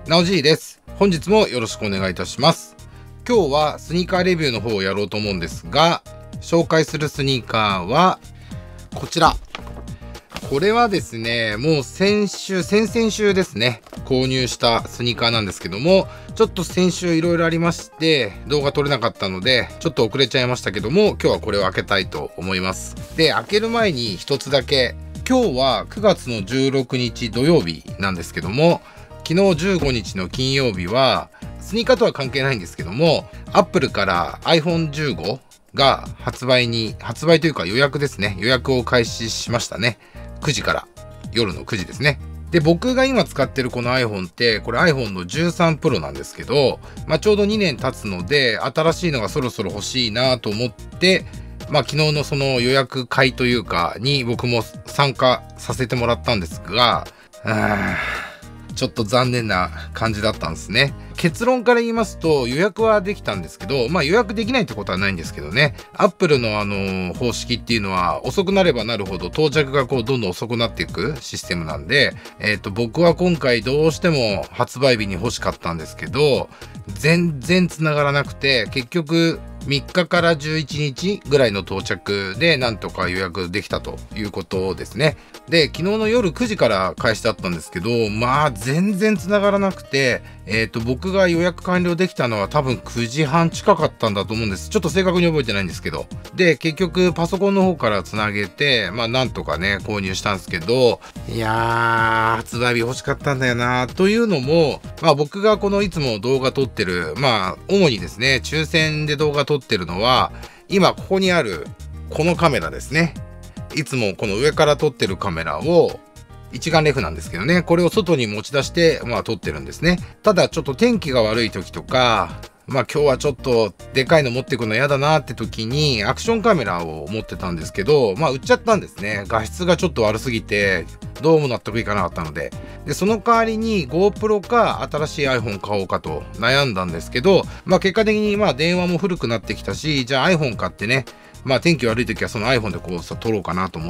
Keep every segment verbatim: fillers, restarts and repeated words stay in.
なおじいです。本日もよろしくお願いいたします。今日はスニーカーレビューの方をやろうと思うんですが、紹介するスニーカーはこちら。これはですね、もう先週、先々週ですね、購入したスニーカーなんですけども、ちょっと先週いろいろありまして、動画撮れなかったので、ちょっと遅れちゃいましたけども、今日はこれを開けたいと思います。で、開ける前に一つだけ、今日はくがつのじゅうろくにち土曜日なんですけども、昨日じゅうごにちの金曜日は、スニーカーとは関係ないんですけども、Apple から アイフォンじゅうご が発売に、発売というか予約ですね、予約を開始しましたね。くじから、夜のくじですね。で、僕が今使ってるこの iPhone って、これ iPhone のじゅうさんプロなんですけど、まあちょうどにねん経つので、新しいのがそろそろ欲しいなと思って、まあ昨日のその予約会というかに僕も参加させてもらったんですが、ちょっと残念な感じだったんですね。結論から言いますと予約はできたんですけど、まあ予約できないってことはないんですけどね。Apple のあの方式っていうのは遅くなればなるほど到着がこうどんどん遅くなっていくシステムなんで、えっと僕は今回どうしても発売日に欲しかったんですけど、全然繋がらなくて、結局みっかからじゅういちにちぐらいの到着でなんとか予約できたということですね。で、昨日の夜くじから開始だったんですけど、まあ全然繋がらなくて、えっと僕が予約完了できたのは多分くじはん近かったんだと思うんです。ちょっと正確に覚えてないんですけど。で、結局パソコンの方から繋げて、まあなんとかね、購入したんですけど、いやー、発売日欲しかったんだよなというのも、まあ僕がこのいつも動画撮ってる、まあ主にですね、抽選で動画撮ってるのは、今ここにあるこのカメラですね。いつもこの上から撮ってるカメラを、一眼レフなんですけどね、これを外に持ち出して、まあ撮ってるんですね。ただちょっと天気が悪い時とか、まあ今日はちょっとでかいの持ってくの嫌だなって時にアクションカメラを持ってたんですけど、まあ売っちゃったんですね。画質がちょっと悪すぎて、どうも納得いかなかったので。で、その代わりに GoPro か新しい iPhone 買おうかと悩んだんですけど、まあ結果的にまあ電話も古くなってきたし、じゃあ iPhone 買ってね、まあ天気悪い時はその iPhone でこうさ撮ろうかなと思って、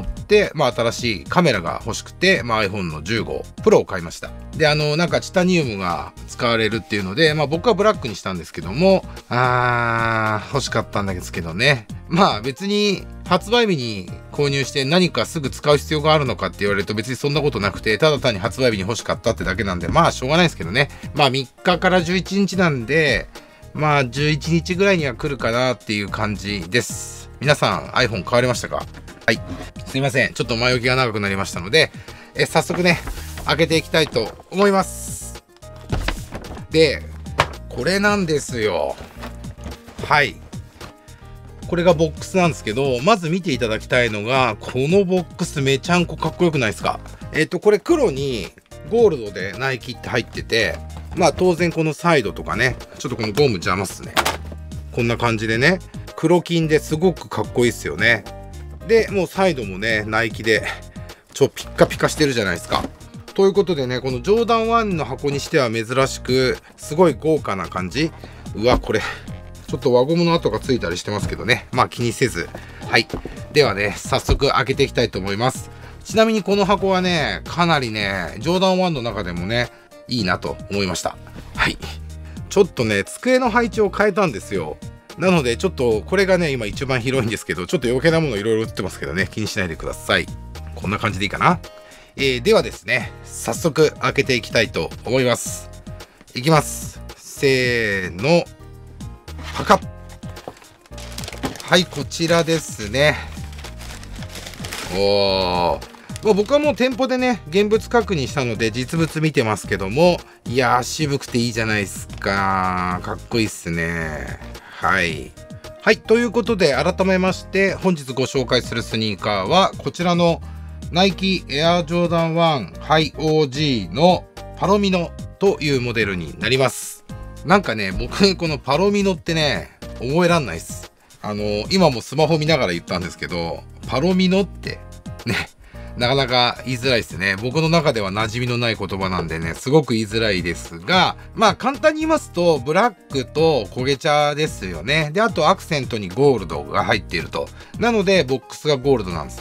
まあ新しいカメラが欲しくて、まあ iPhone のじゅうご Pro を買いました。で、あの、なんかチタニウムが使われるっていうので、まあ僕はブラックにしたんですけども、あー、欲しかったんですけどね。まあ別に発売日に購入して何かすぐ使う必要があるのかって言われると別にそんなことなくて、ただ単に発売日に欲しかったってだけなんで、まあしょうがないですけどね。まあみっかからじゅういちにちなんで、まあじゅういちにちぐらいには来るかなっていう感じです。皆さん iPhone 買われましたか？はい。すいません。ちょっと前置きが長くなりましたので、え早速ね、開けていきたいと思います。で、これなんですよ。はい。これがボックスなんですけど、まず見ていただきたいのが、このボックスめちゃんこかっこよくないですか？えっと、これ黒にゴールドでナイキって入ってて、まあ当然このサイドとかね、ちょっとこのゴム邪魔っすね。こんな感じでね、黒金ですごくかっこいいっすよね。で、もうサイドもね、ナイキで、ちょ、ピッカピカしてるじゃないですか。ということでね、このジョーダンワンの箱にしては珍しく、すごい豪華な感じ。うわ、これ、ちょっと輪ゴムの跡がついたりしてますけどね。まあ気にせず。はい。ではね、早速開けていきたいと思います。ちなみにこの箱はね、かなりね、ジョーダンワンの中でもね、いいなと思いました。はい。ちょっとね、机の配置を変えたんですよ。なので、ちょっと、これがね、今一番広いんですけど、ちょっと余計なものいろいろ映ってますけどね、気にしないでください。こんな感じでいいかな。えー、ではですね、早速開けていきたいと思います。いきます。せーの。パカッ。はい、こちらですね。おー。まあ、僕はもう店舗でね、現物確認したので実物見てますけども、いやー、渋くていいじゃないですか。かっこいいっすね。はい。はい。ということで、改めまして、本日ご紹介するスニーカーは、こちらのナイキエアジョーダンワンハイ オージー のパロミノというモデルになります。なんかね、僕、このパロミノってね、覚えらんないっす。あの、今もスマホ見ながら言ったんですけど、パロミノって、ね、なかなか言いづらいですね。僕の中では馴染みのない言葉なんでね、すごく言いづらいですが、まあ簡単に言いますと、ブラックと焦げ茶ですよね。で、あとアクセントにゴールドが入っていると。なので、ボックスがゴールドなんですね。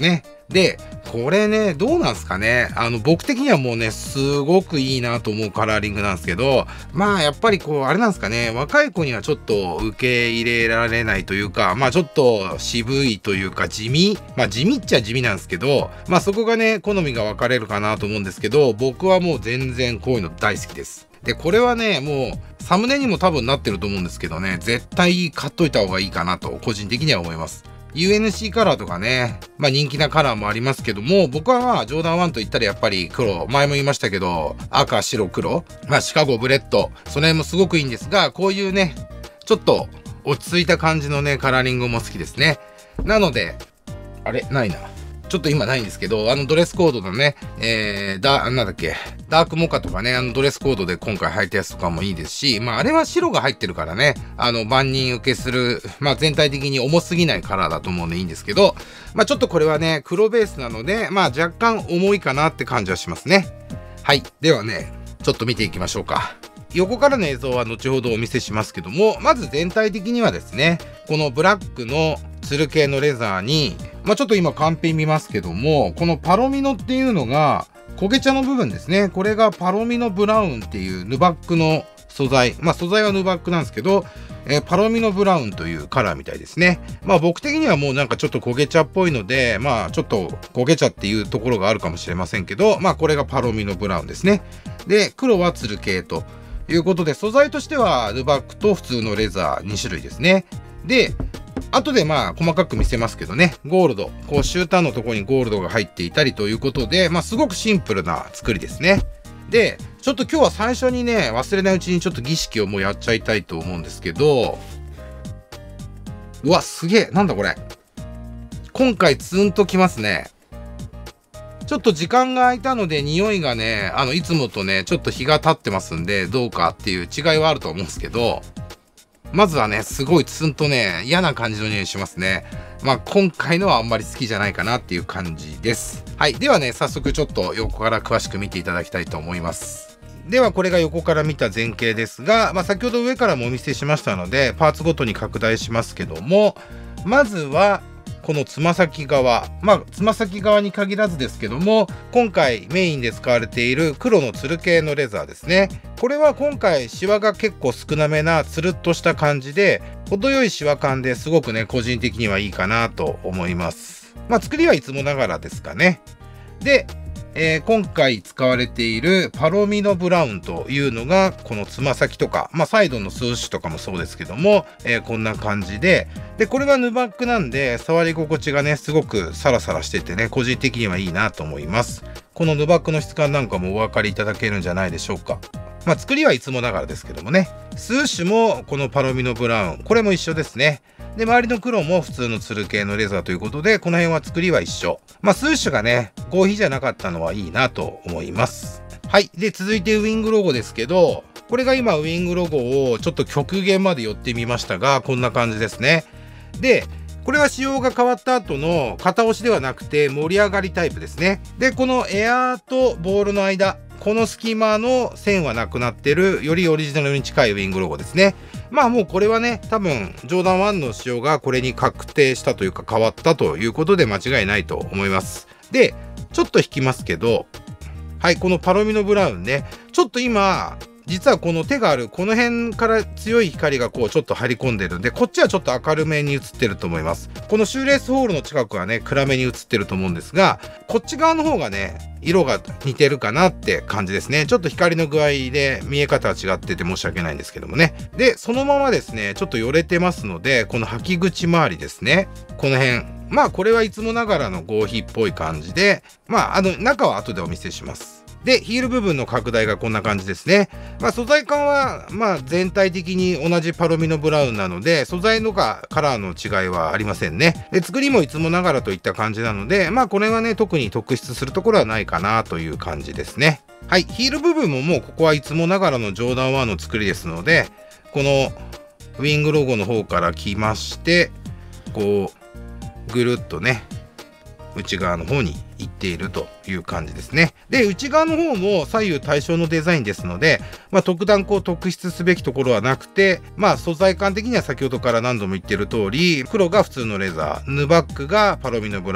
で、これね、どうなんすかね。あの、僕的にはもうね、すごくいいなと思うカラーリングなんですけど、まあ、やっぱりこう、あれなんですかね、若い子にはちょっと受け入れられないというか、まあ、ちょっと渋いというか、地味まあ、地味っちゃ地味なんですけど、まあ、そこがね、好みが分かれるかなと思うんですけど、僕はもう全然こういうの大好きです。で、これはね、もう、サムネにも多分なってると思うんですけどね、絶対買っといた方がいいかなと、個人的には思います。ユーエヌシー カラーとかね、まあ人気なカラーもありますけども、僕はまあジョーダンワンと言ったらやっぱり黒、前も言いましたけど、赤、白、黒、まあシカゴ、ブレッド、その辺もすごくいいんですが、こういうね、ちょっと落ち着いた感じのね、カラーリングも好きですね。なので、あれないな。ちょっと今ないんですけど、あのドレスコードのね、えー、だ、なんだっけ、ダークモカとかね、あのドレスコードで今回履いたやつとかもいいですし、まああれは白が入ってるからね、あの万人受けする、まあ全体的に重すぎないカラーだと思うんでいいんですけど、まあちょっとこれはね、黒ベースなので、まあ若干重いかなって感じはしますね。はい。ではね、ちょっと見ていきましょうか。横からの映像は後ほどお見せしますけども、まず全体的にはですね、このブラックのツル系のレザーに、まあちょっと今カンペ見ますけども、このパロミノっていうのが焦げ茶の部分ですね。これがパロミノブラウンっていうヌバックの素材、まあ素材はヌバックなんですけど、えー、パロミノブラウンというカラーみたいですね。まあ僕的にはもうなんかちょっと焦げ茶っぽいので、まあちょっと焦げ茶っていうところがあるかもしれませんけど、まあこれがパロミノブラウンですね。で、黒はツル系ということで、素材としてはヌバックと普通のレザーに種類ですね。で、後でまあ細かく見せますけどね、ゴールド、こうシューターのところにゴールドが入っていたりということで、まあすごくシンプルな作りですね。で、ちょっと今日は最初にね、忘れないうちにちょっと儀式をもうやっちゃいたいと思うんですけど、うわ、すげえ、なんだこれ。今回ツンときますね。ちょっと時間が空いたので匂いがね、あの、いつもとね、ちょっと日が経ってますんで、どうかっていう違いはあると思うんですけど、まずはね、すごいツンとね、嫌な感じの匂いしますね。まあ、今回のはあんまり好きじゃないかなっていう感じです。はい。ではね、早速ちょっと横から詳しく見ていただきたいと思います。では、これが横から見た前景ですが、まあ、先ほど上からもお見せしましたので、パーツごとに拡大しますけども、まずは、このつま先側、まあつま先側に限らずですけども、今回メインで使われている黒のツル系のレザーですね。これは今回シワが結構少なめなつるっとした感じで、程よいシワ感ですごくね、個人的にはいいかなと思います。まあ作りはいつもながらですかね。で、えー、今回使われているパロミノブラウンというのがこのつま先とか、まあ、サイドのスーシュとかもそうですけども、えー、こんな感じで、でこれはヌバックなんで触り心地がねすごくサラサラしててね個人的にはいいなと思います。このヌバックの質感なんかもお分かりいただけるんじゃないでしょうか。まあ作りはいつもながらですけどもね、スーシュもこのパロミノブラウン、これも一緒ですね。で、周りの黒も普通のツル系のレザーということで、この辺は作りは一緒。まあ、スーシュがね、合皮じゃなかったのはいいなと思います。はい。で、続いてウィングロゴですけど、これが今ウィングロゴをちょっと極限まで寄ってみましたが、こんな感じですね。で、これは仕様が変わった後の片押しではなくて盛り上がりタイプですね。で、このエアーとボールの間、この隙間の線はなくなってる、よりオリジナルに近いウィングロゴですね。まあもうこれはね、多分ジョーダンワンの仕様がこれに確定したというか変わったということで間違いないと思います。で、ちょっと引きますけど、はい、このパロミノブラウンね、ちょっと今、実はこの手があるこの辺から強い光がこうちょっと張り込んでるんで、こっちはちょっと明るめに映ってると思います。このシューレースホールの近くはね暗めに映ってると思うんですが、こっち側の方がね色が似てるかなって感じですね。ちょっと光の具合で見え方は違ってて申し訳ないんですけどもね。でそのままですねちょっとよれてますので、この履き口周りですね、この辺、まあこれはいつもながらの合皮っぽい感じで、まああの中は後でお見せします。で、ヒール部分の拡大がこんな感じですね。まあ素材感は、まあ全体的に同じパロミノブラウンなので、素材のかカラーの違いはありませんね。で、作りもいつもながらといった感じなので、まあこれはね、特に特筆するところはないかなという感じですね。はい、ヒール部分ももうここはいつもながらのジョーダンワンの作りですので、このウィングロゴの方から来まして、こう、ぐるっとね、内側の方に行っているという感じですね。で、内側の方も左右対称のデザインですので、まあ、特段こう特筆すべきところはなくて、まあ素材感的には先ほどから何度も言っている通り、黒が普通のレザー、ヌバックがパロミノブラウン、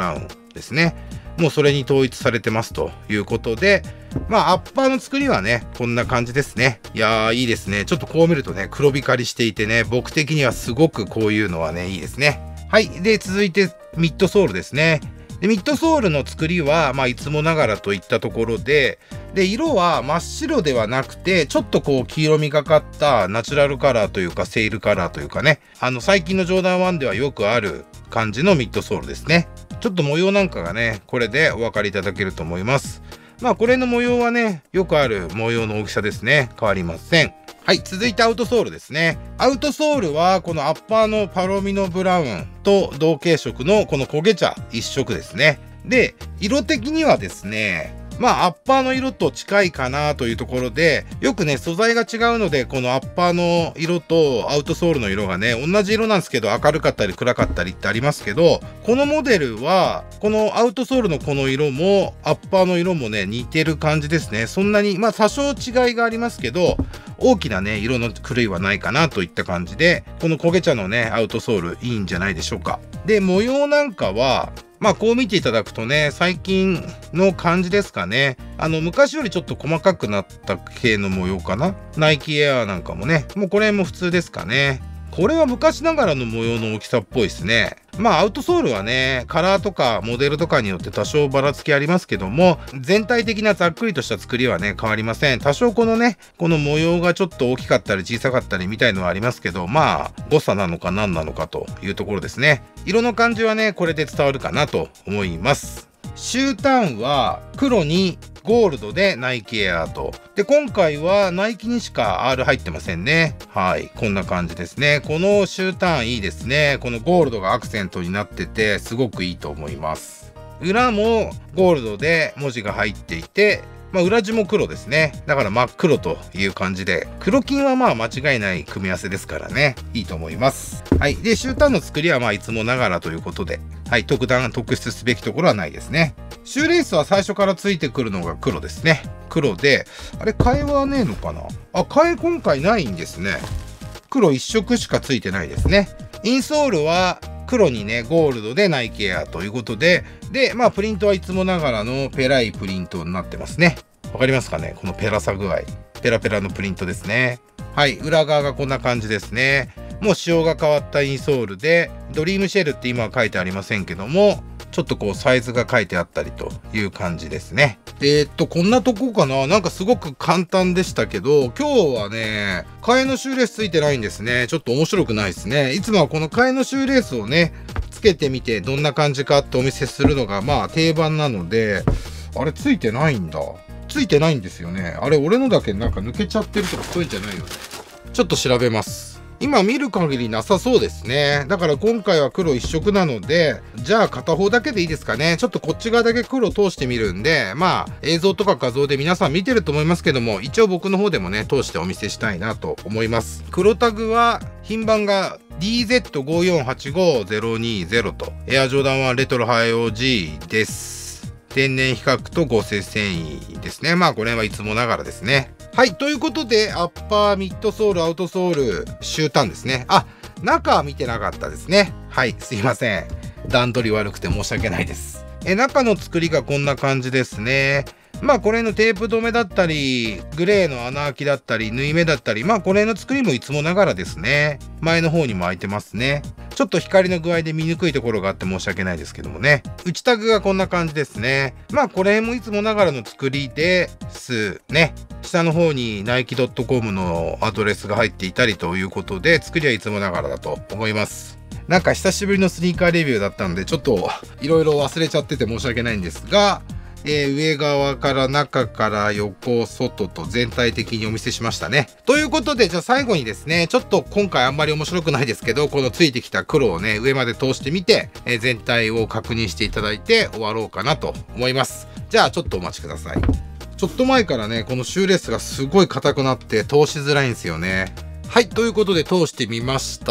ですね。もうそれに統一されてますということで、まあアッパーの作りはね、こんな感じですね。いやーいいですね。ちょっとこう見るとね、黒光りしていてね、僕的にはすごくこういうのはね、いいですね。はい。で、続いてミッドソールですね。でミッドソールの作りは、まあいつもながらといったところで、で、色は真っ白ではなくて、ちょっとこう黄色みがかったナチュラルカラーというか、セールカラーというかね、あの最近のジョーダンワンではよくある感じのミッドソールですね。ちょっと模様なんかがね、これでお分かりいただけると思います。まあこれの模様はね、よくある模様の大きさですね。変わりません。はい、続いてアウトソールですね。アウトソールはこのアッパーのパロミノブラウンと同系色のこの焦げ茶一色ですね。で、色的にはですね、まあアッパーの色と近いかなというところで、よくね素材が違うので、このアッパーの色とアウトソールの色がね同じ色なんですけど、明るかったり暗かったりってありますけど、このモデルはこのアウトソールのこの色もアッパーの色もね似てる感じですね。そんなにまあ多少違いがありますけど、大きなね色の狂いはないかなといった感じで、この焦げ茶のねアウトソールいいんじゃないでしょうか。で模様なんかはまあこう見ていただくとね、最近の感じですかね。あの昔よりちょっと細かくなった系の模様かな。ナイキエアーなんかもね、もうこれも普通ですかね。これは昔ながらの模様の大きさっぽいですね。まあアウトソールはね、カラーとかモデルとかによって多少ばらつきありますけども、全体的なざっくりとした作りはね変わりません。多少このね、この模様がちょっと大きかったり小さかったりみたいのはありますけど、まあ誤差なのか何なのかというところですね。色の感じはねこれで伝わるかなと思います。終端は黒にゴールドでナイキエアーと。で、今回はナイキにしか アール 入ってませんね。はい。こんな感じですね。この終端いいですね。このゴールドがアクセントになってて、すごくいいと思います。裏もゴールドで文字が入っていて、まあ、裏地も黒ですね。だから真っ黒という感じで、黒金はまあ間違いない組み合わせですからね。いいと思います。はい。で、終端の作りはまあいつもながらということで、はい。特段特筆すべきところはないですね。シューレースは最初からついてくるのが黒ですね。黒で、あれ、替えはねえのかなあ、替え今回ないんですね。黒一色しかついてないですね。インソールは黒にね、ゴールドでナイキエアということで、で、まあ、プリントはいつもながらのペライプリントになってますね。わかりますかねこのペラさ具合。ペラペラのプリントですね。はい、裏側がこんな感じですね。もう仕様が変わったインソールで、ドリームシェルって今は書いてありませんけども、ちょっとこうサイズが書いてあったりという感じですね。えー、っと、こんなとこかな。なんかすごく簡単でしたけど、今日はね、替えのシューレースついてないんですね。ちょっと面白くないですね。いつもはこの替えのシューレースをね、つけてみてどんな感じかってお見せするのがまあ定番なので、あれついてないんだ。ついてないんですよね。あれ、俺のだけなんか抜けちゃってるとかそういうんじゃないよね。ちょっと調べます。今見る限りなさそうですね。だから今回は黒一色なので、じゃあ片方だけでいいですかね。ちょっとこっち側だけ黒通してみるんで、まあ映像とか画像で皆さん見てると思いますけども、一応僕の方でもね、通してお見せしたいなと思います。黒タグは品番が ディーゼットごよんはちごゼロにゼロ と、エアジョーダンワンレトロハイ オージー です。天然比較と合成繊維ですね。まあこれはいつもながらですね。はい。ということで、アッパー、ミッドソール、アウトソール、終端ですね。あ、中は見てなかったですね。はい。すいません。段取り悪くて申し訳ないです。え、中の作りがこんな感じですね。まあこれのテープ止めだったり、グレーの穴開きだったり、縫い目だったり、まあこれの作りもいつもながらですね。前の方にも開いてますね。ちょっと光の具合で見にくいところがあって申し訳ないですけどもね。内タグがこんな感じですね。まあこれもいつもながらの作りですね。下の方にナイキドットコム のアドレスが入っていたりということで、作りはいつもながらだと思います。なんか久しぶりのスニーカーレビューだったので、ちょっといろいろ忘れちゃってて申し訳ないんですが、えー、上側から中から横外と全体的にお見せしましたね。ということで、じゃあ最後にですね、ちょっと今回あんまり面白くないですけど、このついてきた黒をね、上まで通してみて、えー、全体を確認していただいて終わろうかなと思います。じゃあちょっとお待ちください。ちょっと前からね、このシューレースがすごい硬くなって通しづらいんですよね。はい、ということで通してみました。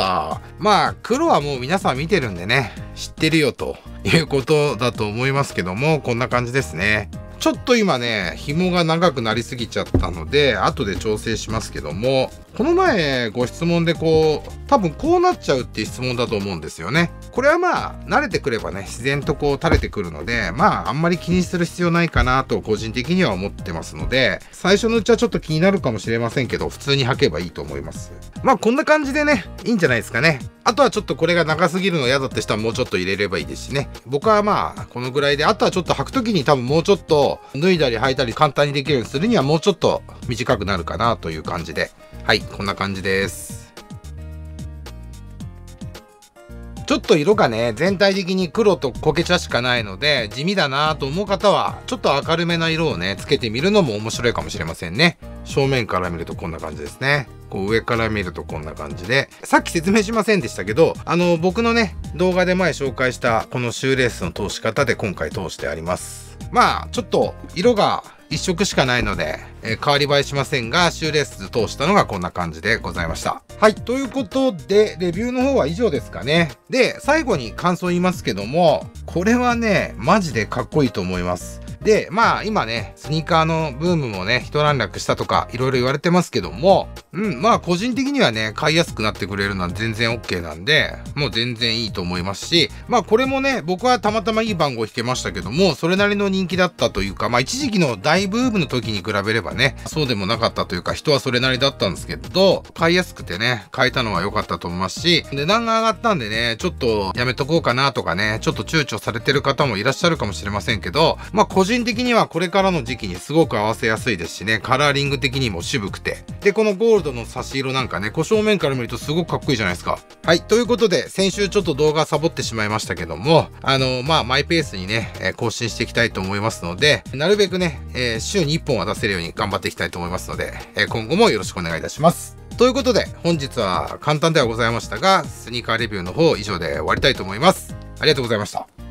まあ、黒はもう皆さん見てるんでね、知ってるよということだと思いますけども、こんな感じですね。ちょっと今ね、紐が長くなりすぎちゃったので、後で調整しますけども、 この前ご質問でこう、多分こうなっちゃうっていう質問だと思うんですよね。これはまあ、慣れてくればね、自然とこう垂れてくるので、まあ、あんまり気にする必要ないかなと個人的には思ってますので、最初のうちはちょっと気になるかもしれませんけど、普通に履けばいいと思います。まあ、こんな感じでね、いいんじゃないですかね。あとはちょっとこれが長すぎるの嫌だって人はもうちょっと入れればいいですしね。僕はまあ、このぐらいで、あとはちょっと履くときに多分もうちょっと脱いだり履いたり簡単にできるようにするにはもうちょっと短くなるかなという感じで。はい、こんな感じです。ちょっと色がね、全体的に黒と焦げ茶しかないので、地味だなと思う方は、ちょっと明るめな色をね、つけてみるのも面白いかもしれませんね。正面から見るとこんな感じですね。こう上から見るとこんな感じで、さっき説明しませんでしたけど、あの、僕のね、動画で前紹介したこのシューレースの通し方で今回通してあります。まあ、ちょっと色が一色しかないので、えー、変わり映えしませんが、シューレース通したのがこんな感じでございました。はい。ということで、レビューの方は以上ですかね。で、最後に感想言いますけども、これはね、マジでかっこいいと思います。で、まあ今ね、スニーカーのブームもね、一段落したとか、いろいろ言われてますけども、うん、まあ個人的にはね、買いやすくなってくれるのは全然 OK なんで、もう全然いいと思いますし、まあこれもね、僕はたまたまいい番号引けましたけども、それなりの人気だったというか、まあ一時期の大ブームの時に比べればね、そうでもなかったというか、人はそれなりだったんですけど、買いやすくてね、買えたのは良かったと思いますし、値段が上がったんでね、ちょっとやめとこうかなとかね、ちょっと躊躇されてる方もいらっしゃるかもしれませんけど、まあ個人的にはこれからの時期にすごく合わせやすいですしね、カラーリング的にも渋くて。で、このゴールドの差し色なんかね、こう正面から見るとすごくかっこいいじゃないですか。はい。ということで、先週ちょっと動画サボってしまいましたけども、あの、まあ、マイペースにね、えー、更新していきたいと思いますので、なるべくね、えー、週にいっぽんは出せるように頑張っていきたいと思いますので、えー、今後もよろしくお願いいたします。ということで、本日は簡単ではございましたが、スニーカーレビューの方以上で終わりたいと思います。ありがとうございました。